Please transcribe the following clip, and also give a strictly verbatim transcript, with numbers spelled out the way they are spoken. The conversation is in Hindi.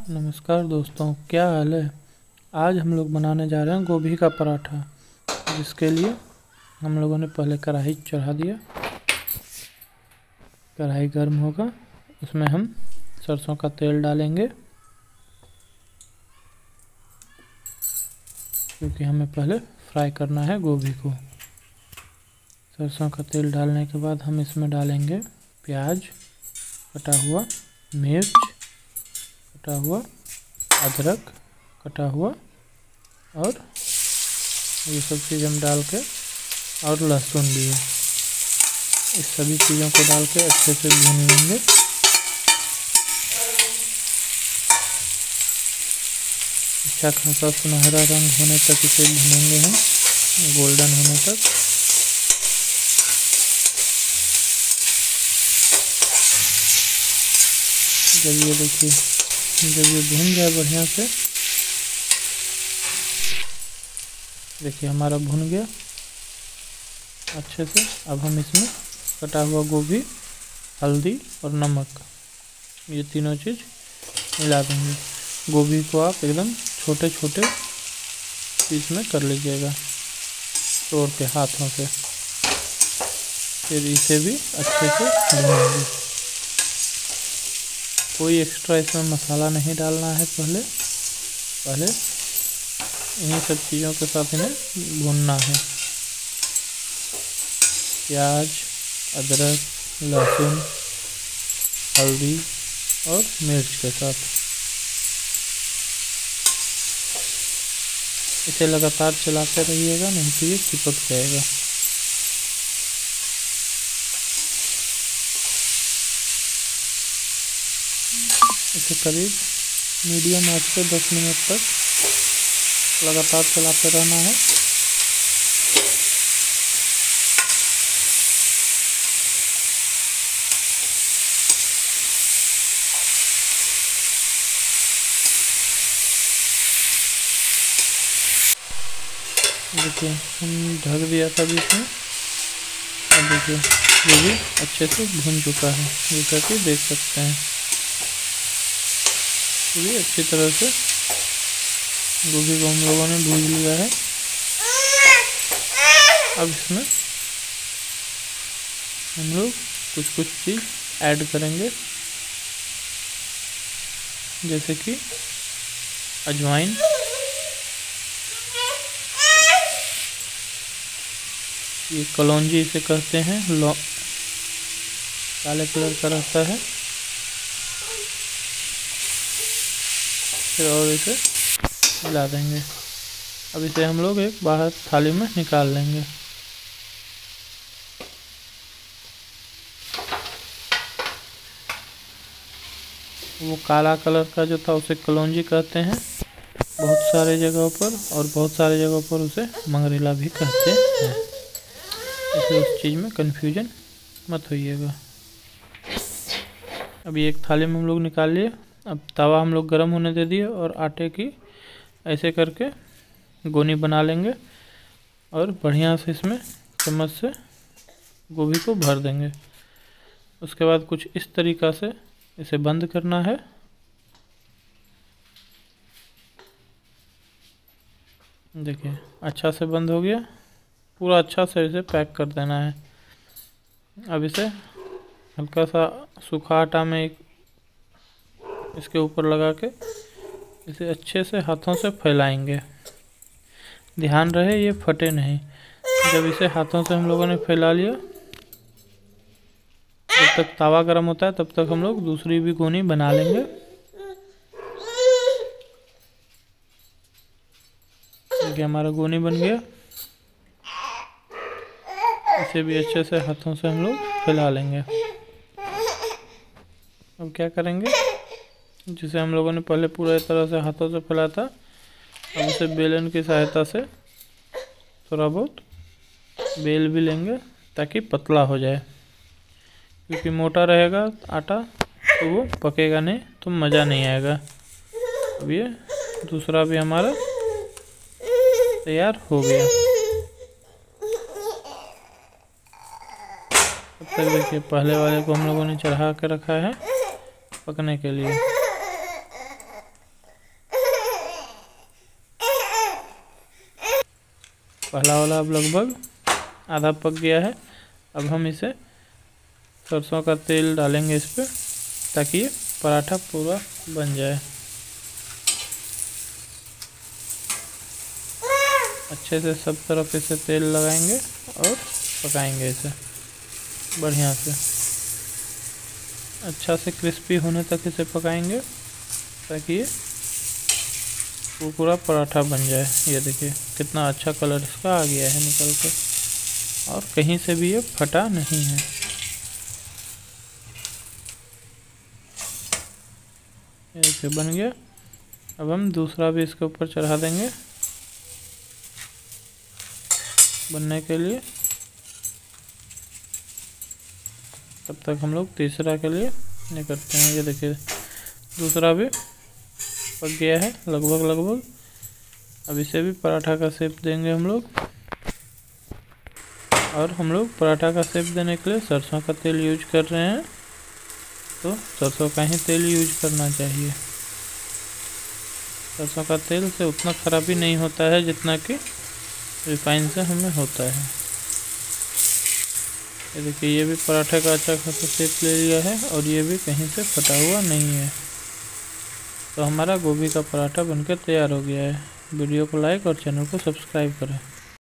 नमस्कार दोस्तों, क्या हाल है। आज हम लोग बनाने जा रहे हैं गोभी का पराठा, जिसके लिए हम लोगों ने पहले कढ़ाई चढ़ा दिया। कढ़ाई गर्म होगा, उसमें हम सरसों का तेल डालेंगे, क्योंकि हमें पहले फ्राई करना है गोभी को। सरसों का तेल डालने के बाद हम इसमें डालेंगे प्याज कटा हुआ, मिर्च कटा हुआ, अदरक कटा हुआ, और ये सब चीज़ हम डाल के, और लहसुन भी है। इस सभी चीज़ों को डाल के अच्छे से भून लेंगे। अच्छा खासा सुनहरा रंग होने तक इसे भूनेंगे हम, गोल्डन होने तक। जब ये देखिए, जब ये भून जाए बढ़िया से, देखिए हमारा भुन गया अच्छे से। अब हम इसमें कटा हुआ गोभी, हल्दी और नमक, ये तीनों चीज़ मिला देंगे। गोभी को आप एकदम छोटे छोटे पीस में कर लीजिएगा, तोड़ के हाथों से। फिर इसे भी अच्छे से भूनेंगे। कोई एक्स्ट्रा इसमें मसाला नहीं डालना है। पहले पहले इन्हीं सब चीज़ों के साथ इन्हें भूनना है। प्याज, अदरक, लहसुन, हल्दी और मिर्च के साथ इसे लगातार चलाते रहिएगा, नहीं तो ये चिपक जाएगा। इसे करीब मीडियम आंच पे दस मिनट तक लगातार चलाते रहना है। देखिए हम ढक दिया था बीच में। अब देखिए ये भी अच्छे से भुन चुका है, जैसा कि देख सकते हैं। ये भी अच्छी तरह से गोभी को हम लोगों ने भून लिया है। अब इसमें हम लोग कुछ कुछ चीज़ ऐड करेंगे, जैसे कि अजवाइन, ये कलौंजी इसे कहते हैं, लौ काले कलर का रहता है। फिर और इसे मिला देंगे। अब इसे हम लोग एक बाहर थाली में निकाल लेंगे। वो काला कलर का जो था उसे कलौंजी कहते हैं बहुत सारे जगहों पर, और बहुत सारे जगहों पर उसे मंगरेला भी कहते हैं। इसलिए उस चीज़ में कन्फ्यूजन मत होइएगा। अभी एक थाली में हम लोग निकाल लिए। अब तवा हम लोग गर्म होने दे दिए, और आटे की ऐसे करके गोनी बना लेंगे, और बढ़िया से इसमें चम्मच से गोभी को भर देंगे। उसके बाद कुछ इस तरीक़ा से इसे बंद करना है। देखिए अच्छा से बंद हो गया, पूरा अच्छा से इसे पैक कर देना है। अब इसे हल्का सा सूखा आटा में एक इसके ऊपर लगा के इसे अच्छे से हाथों से फैलाएंगे। ध्यान रहे ये फटे नहीं। जब इसे हाथों से हम लोगों ने फैला लिया, जब तक तवा गर्म होता है तब तक हम लोग दूसरी भी गोनी बना लेंगे। देखिए हमारा गोनी बन गया। इसे भी अच्छे से हाथों से हम लोग फैला लेंगे। अब क्या करेंगे, जिसे हम लोगों ने पहले पूरी तरह से हाथों से फैला था, अब उसे बेलन की सहायता से थोड़ा बहुत बेल भी लेंगे, ताकि पतला हो जाए। क्योंकि मोटा रहेगा आटा तो वो पकेगा नहीं, तो मज़ा नहीं आएगा। अब ये दूसरा भी हमारा तैयार हो गया। तब तक देखिए पहले वाले को हम लोगों ने चढ़ा के रखा है पकने के लिए। पहला वाला अब लगभग आधा पक गया है। अब हम इसे सरसों का तेल डालेंगे इस पर, ताकि ये पराठा पूरा बन जाए। अच्छे से सब तरफ इसे तेल लगाएंगे और पकाएंगे इसे बढ़िया से, अच्छा से क्रिस्पी होने तक इसे पकाएंगे, ताकि ये पूरा पराठा बन जाए। ये देखिए कितना अच्छा कलर इसका आ गया है निकल कर, और कहीं से भी ये फटा नहीं है। ये देखिए बन गया। अब हम दूसरा भी इसके ऊपर चढ़ा देंगे बनने के लिए। तब तक हम लोग तीसरा के लिए नहीं करते हैं। ये देखिए दूसरा भी पक गया है लगभग लगभग। अब इसे भी पराठा का शेप देंगे हम लोग, और हम लोग पराठा का शेप देने के लिए सरसों का तेल यूज कर रहे हैं, तो सरसों का ही तेल यूज करना चाहिए। सरसों का तेल से उतना खराबी नहीं होता है जितना कि रिफाइन से हमें होता है। ये देखिए ये भी पराठे का अच्छा खासा शेप ले लिया है, और ये भी कहीं से फटा हुआ नहीं है। तो हमारा गोभी का पराठा बनकर तैयार हो गया है। वीडियो को लाइक और चैनल को सब्सक्राइब करें।